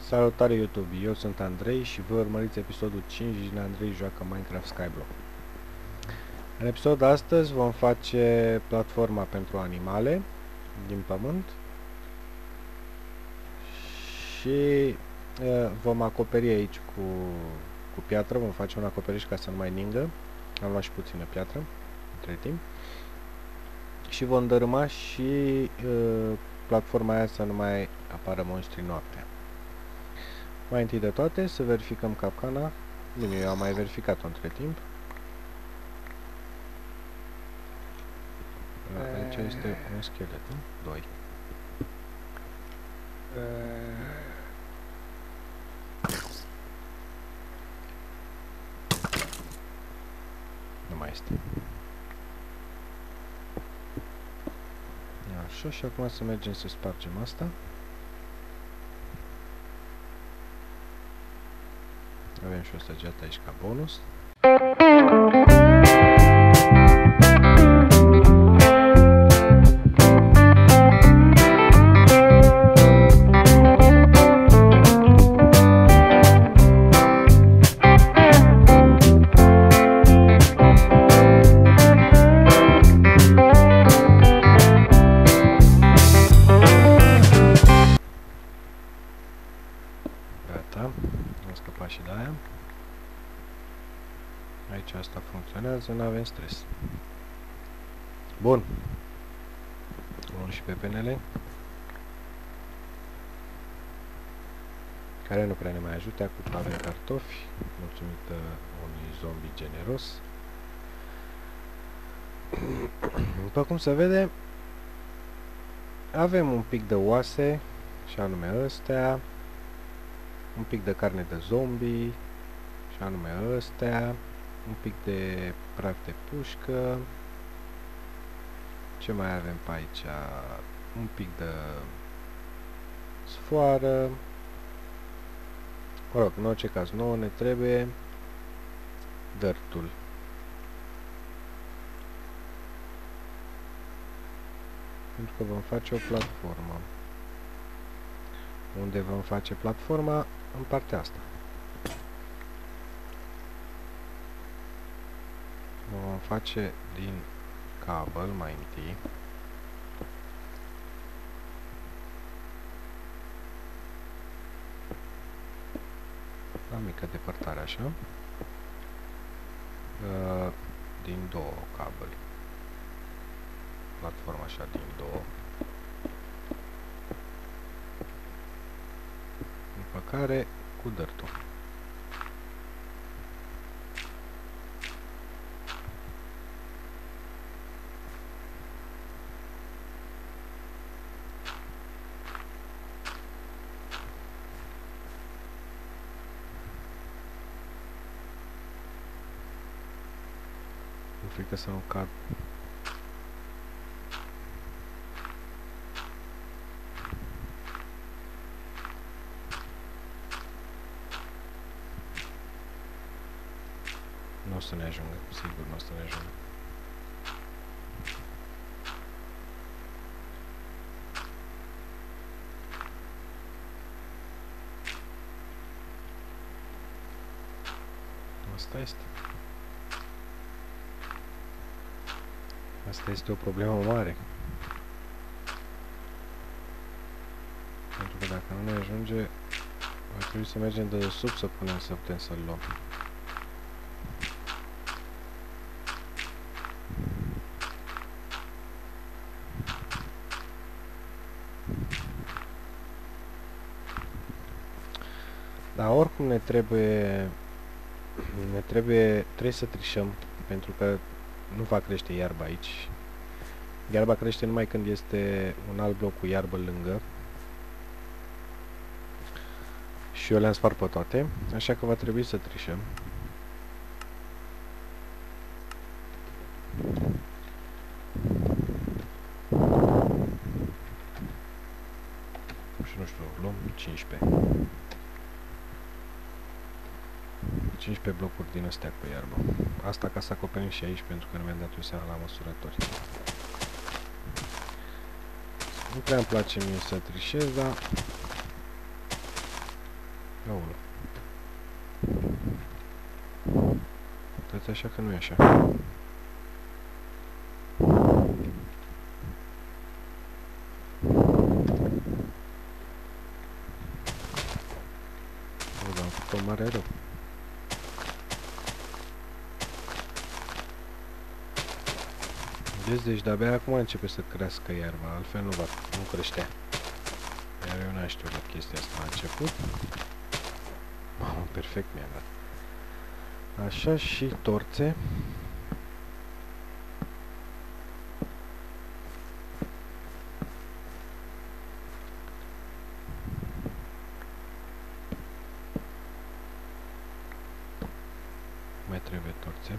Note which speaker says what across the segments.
Speaker 1: Salutare YouTube, eu sunt Andrei și voi urmăriți episodul 5 din Andrei joacă Minecraft Skyblock. În episodul astăzi vom face platforma pentru animale din pământ și vom acoperi aici cu piatră, vom face un acoperiș ca să nu mai ningă. Am luat și puțină piatră între timp și vom dărâma și platforma aia să nu mai apară monștri noaptea. Mai întâi de toate să verificăm capcana. Bine, eu am mai verificat-o între timp. Aici este un schelet, nu? 2. Nu mai este. Așa, și acum să mergem să spargem asta. Avem și o săgeată aici ca bonus. Gata, am scăpat și de aia. Aici asta funcționează, nu avem stres. Bun. Luăm și pepenele, care nu prea ne mai ajută. Acum avem cartofi, mulțumită unui zombie generos. După cum se vede, avem un pic de oase, și anume ăstea, un pic de carne de zombie, și anume ăstea, un pic de praf de pușcă. Ce mai avem pe aici? Un pic de sfoară. Mă rog, în orice caz, nouă ne trebuie dirt-ul. Pentru că vom face o platformă. Unde vom face platforma? În partea asta. O vom face din cabel mai întâi. La mică depărtare așa. Din două cabele. Platforma așa din două. După care cu dirt-ul. Mi-e frică să nu cad. Nu o să ne ajungă, sigur nu o să ne ajungă. Asta este. Asta este o problemă mare. Pentru că dacă nu ne ajunge, va trebui să mergem de sub să punem să putem să-l luăm. Dar oricum trebuie să trișăm, pentru că nu va crește iarba aici. Iarba crește numai când este un alt bloc cu iarbă lângă. Și eu le-am spart pe toate, așa că va trebui să trișăm. Și nu știu, luăm 15. 15 blocuri din astea cu iarbă. Asta ca să acoperim și aici, pentru că nu mi-am dat eu seama la măsurători. Nu prea îmi place mie să trișez, dar Aoleu. Uitați așa că nu e așa. Am făcut mare rău. Vezi, deci de-abia acum începe să crească iarba, altfel nu creștea. Iar eu n-am știut la chestia asta la început. Mamă, perfect mi-a dat. Așa, și torțe. Mai trebuie torțe.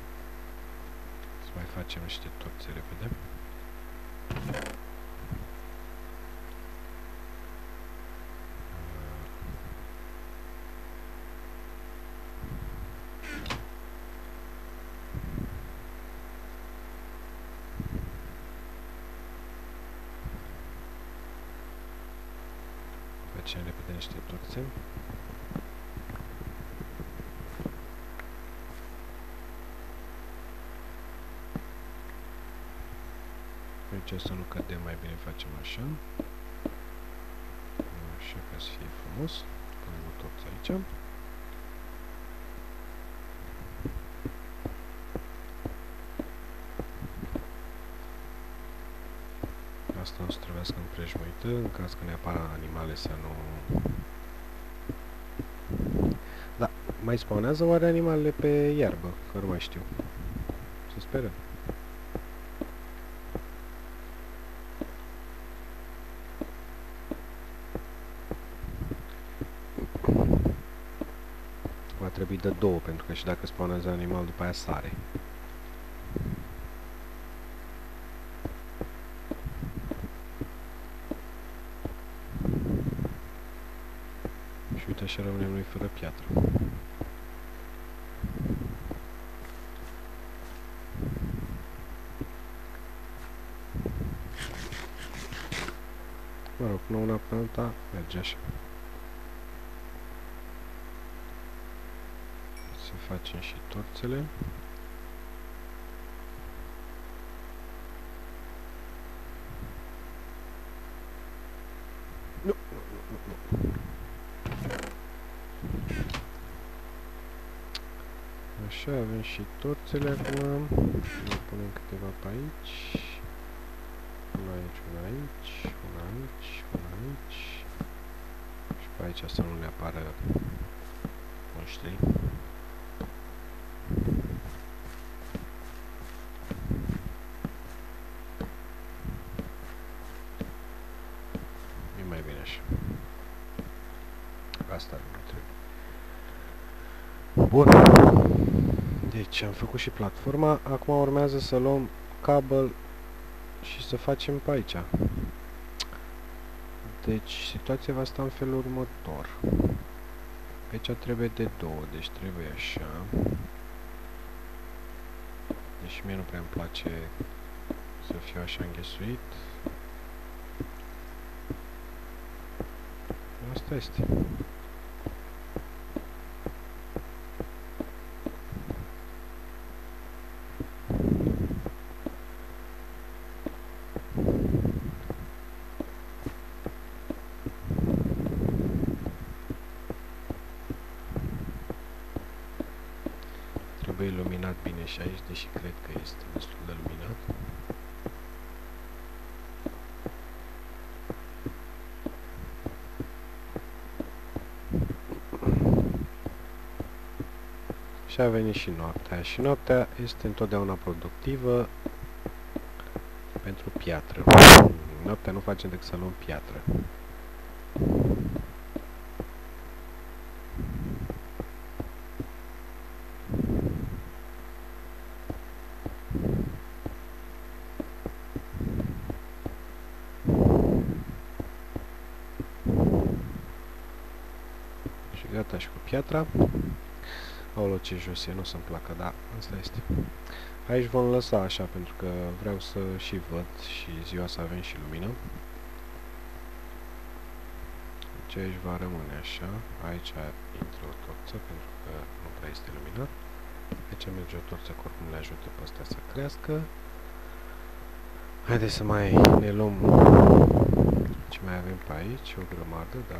Speaker 1: Să mai facem niște torțe repede. Facem repede niște torțe. Aici să nu cădem, mai bine facem așa. Așa ca să fie frumos. Punem o torță aici. Asta nu se trebuiască împrejmuită, în caz că ne apar animale să nu... Da, mai spawnează oare animalele pe iarbă? Că nu mai știu. Să sperăm. Va trebui de două, pentru că și dacă spawnează animal, după aia sare. Și uite, așa rămânem noi fără piatră. Mă rog, până una până alta, merge așa. Să facem și torțele. Nu. Așa, avem și torțele acum. Mai punem câteva pe aici. Una aici, una aici, una aici, una aici. Și pe aici să nu ne apară monștrii. E mai bine așa. Asta nu mai trebuie. Bun. Deci am făcut și platforma. Acum urmează să luăm cabel și să facem pe aici. Deci situația va sta în felul următor. Aici trebuie de două, deci trebuie așa. Deci mie nu prea îmi place să fiu așa înghesuit. Asta este. Trebuie iluminat bine și aici, deși cred că este destul de luminat. Și a venit și noaptea. Și noaptea este întotdeauna productivă pentru piatră. Noaptea nu facem decât să luăm piatră. Și gata și cu piatra. Aoleu, ce jos e, nu să-mi placă, dar asta este. Aici vom lăsa așa, pentru că vreau să și văd și ziua să avem și lumină. Ce aici va rămâne așa. Aici intră o torță, pentru că nu prea este luminat. Aici merge o torță că oricum le ajută pe astea să crească. Haideți să mai ne luăm ce mai avem pe aici. O grămadă, da.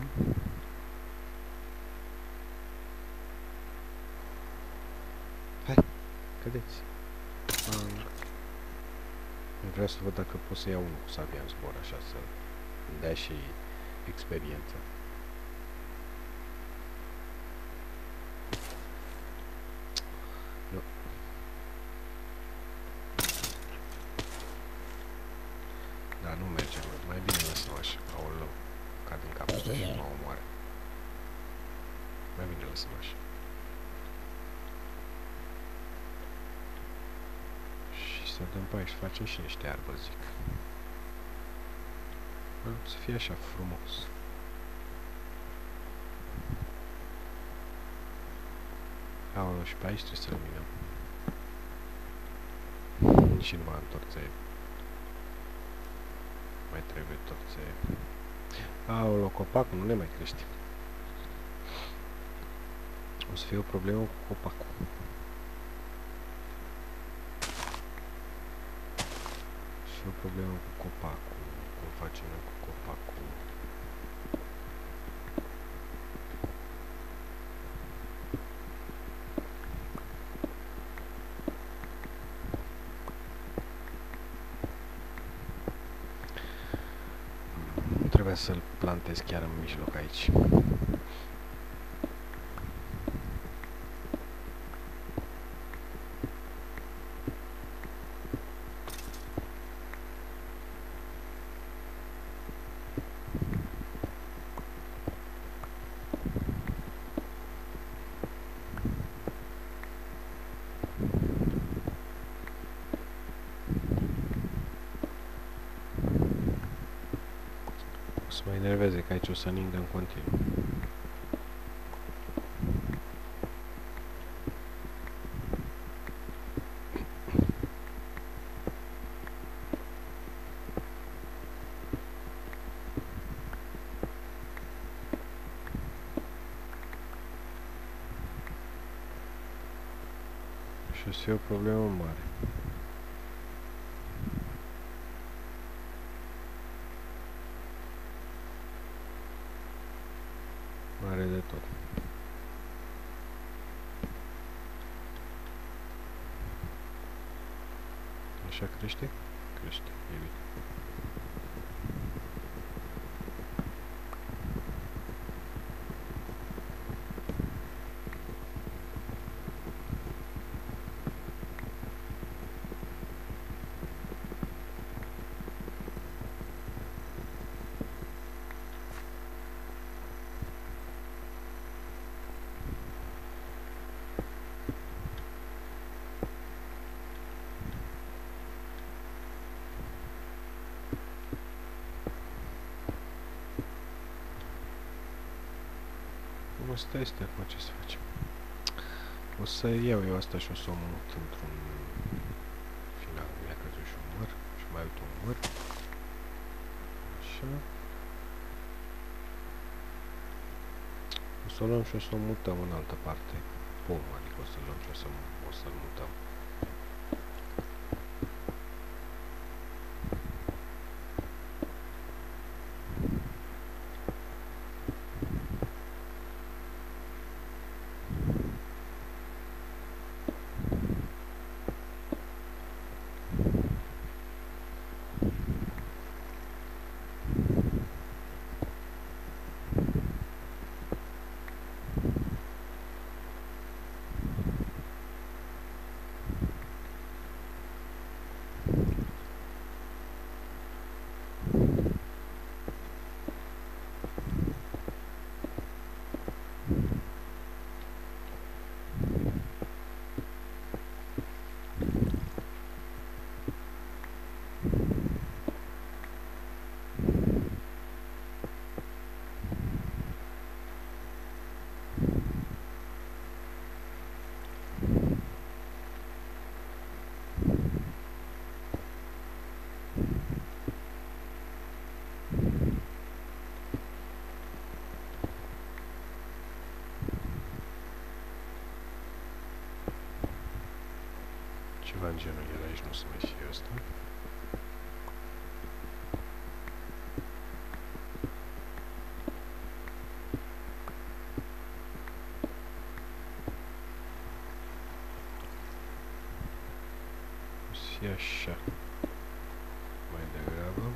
Speaker 1: Hai, cădeți. Vreau să văd dacă pot să iau unul cu sabia în zbor, așa, să dea și experiență. Nu. Da, nu merge, mai bine lăsăm așa. Aoleu, cad în cap ăsta și mă omoară. Mai bine lăsăm așa. Și să dăm pe aici, facem și niște arbă, zic. Să fie așa frumos. Aoleu, și pe aici trebuie să luminăm. Și numai în torțe. Mai trebuie torțe. Aoleu, copacul nu ne mai crește. O să fie o problemă cu copacul. Și o problemă cu copacul. Cum facem noi cu copacul? Trebuie să-l plantez chiar în mijloc aici. O să mă enerveze că aici o să ningă în continuu. Și o să fie o problemă mare. Mare de tot. Așa crește? Crește, e bine. Asta este acum, ce să facem? O să iau eu asta și o să o mut într-un final. Mi-a căzut și un măr și mai uite un măr. Așa. O să o luăm și o să o mutăm în altă parte. Pom, adică o să luăm și o să-l mutăm. în genul, el aici nu o să mai fie ăsta. O să fie așa. Mai degrabă.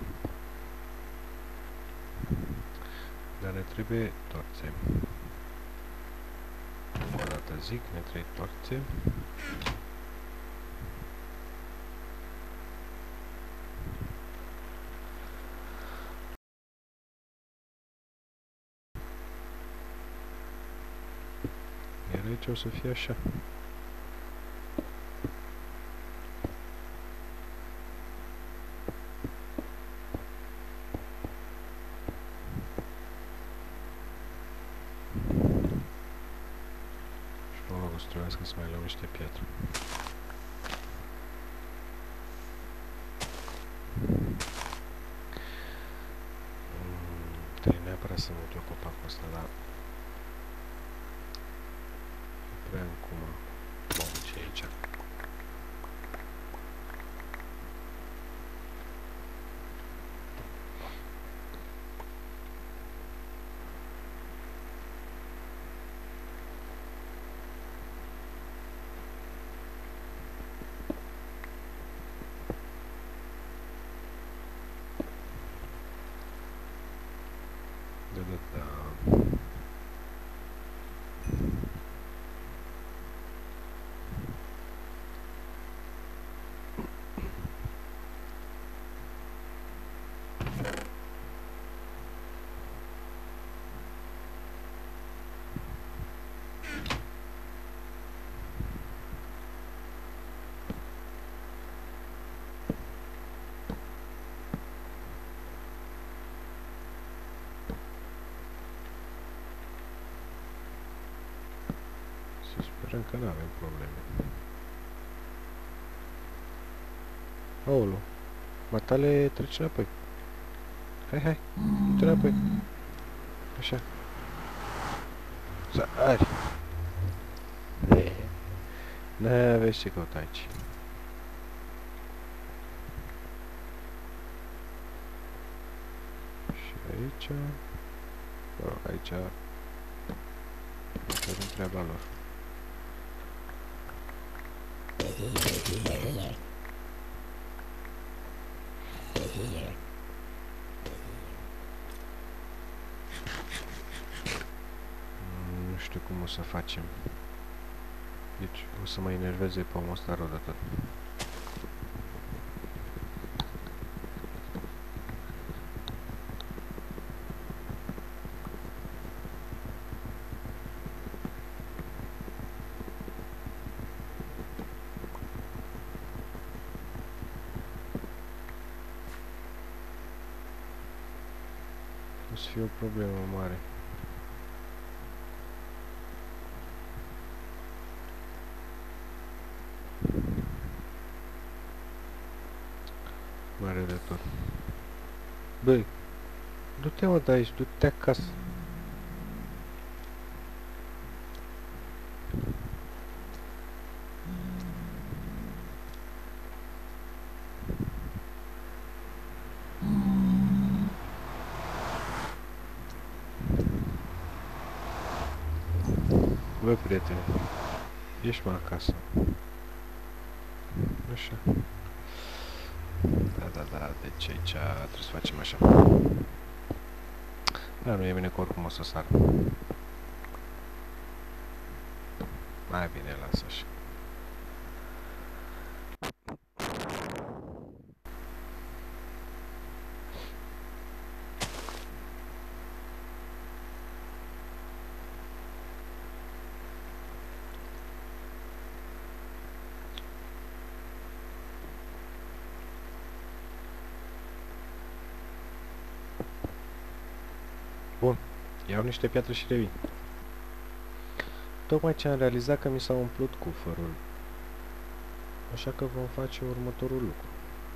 Speaker 1: Dar ne trebuie torțe. Încă o dată zic, ne trebuie torțe. Iar aici o să fie așa. Trebuiască să mai luăm niște piatră. Trebuie neapărat să mut eu copacul ăsta, dar e prea încum. Bun, ce e aici? Da. Să sperăm că nu avem probleme. Aolo, matale trece înapoi. Hai, du-te înapoi. Așa. Sari. N-aveți ce căuta aici. Și aici... Bă, aici... Este din treaba lor. Nu știu cum o să facem. Deci o să mă enerveze pomul ăsta rău de tot. O să fie o problemă mare. Mare de tot. Băi, du-te mă de aici, du-te acasă. Băi, prietene, ești mă acasă. Așa. Da, deci aici trebuie să facem așa. Dar nu e bine că oricum o să sar. Mai bine, lasă așa. Bun, iau niște piatră și revin. Tocmai ce am realizat că mi s-a umplut cufărul. Așa că vom face următorul lucru.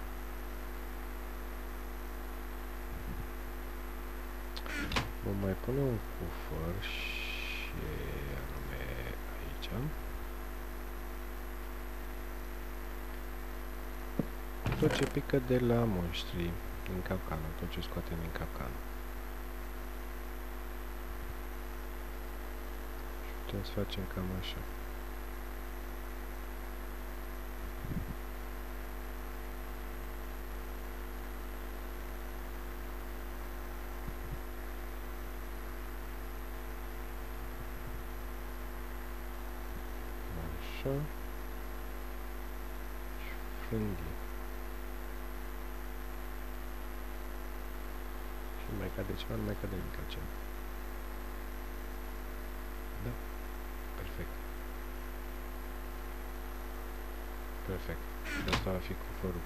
Speaker 1: Vom mai pune un cufăr și anume aici. tot ce pică de la monștri din capcană, tot ce scoatem din capcană. Și putem să facem cam așa. Așa. Și frânghie. Și nu mai cade ceva, nu mai cade nimic altceva. Da. Perfect. Perfect. Și asta va fi cu fărul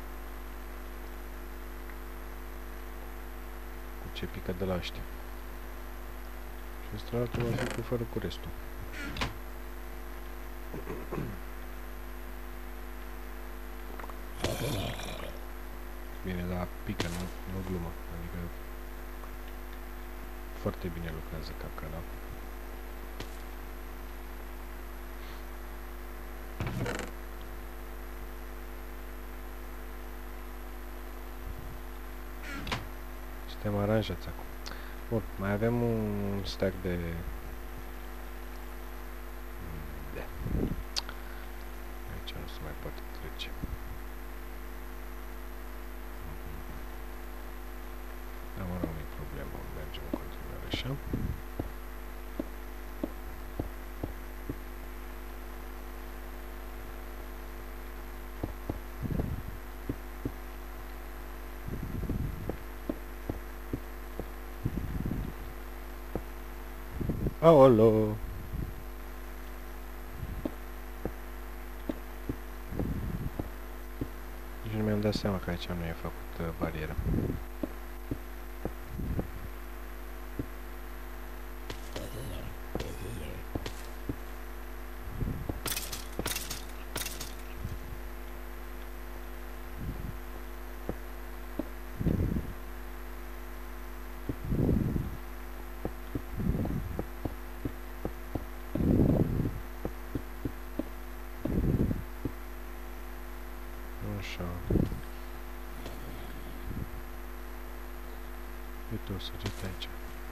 Speaker 1: cu ce pică de la ăștia. Și ăsta altul va fi cu fărul cu restul. Bine, dar pică, nu glumă. Adică foarte bine lucrează capcana. Suntem aranjați acum. Bun, mai avem un stack de... Aici nu se mai poate trece. Dar mă rog, nu e problemă, mergem în continuare așa. Aolo! Nici nu mi-am dat seama că aici nu e făcut barieră. Așa. Uite o săgetă aici.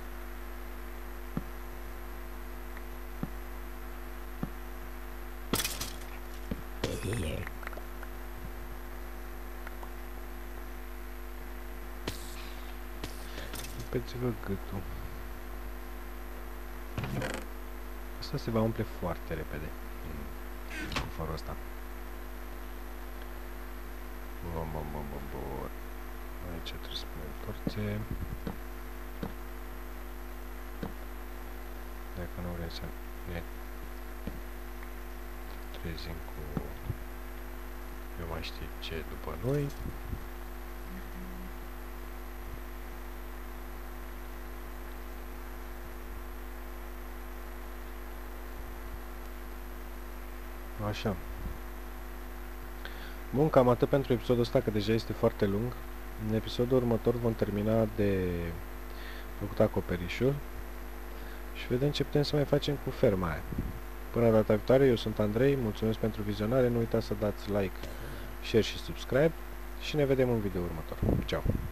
Speaker 1: Uitați-vă gâtul. Asta se va umple foarte repede cu farul ăsta. Bun. Aici trebuie să punem porțe. Dacă nu vrem să ne trezim cu eu mai știu ce după noi. Așa. Bun, cam atât pentru episodul ăsta, că deja este foarte lung. În episodul următor vom termina de făcut acoperișul și vedem ce putem să mai facem cu ferma aia. Până data viitoare, eu sunt Andrei, mulțumesc pentru vizionare, nu uitați să dați like, share și subscribe și ne vedem în video următor. Ciao!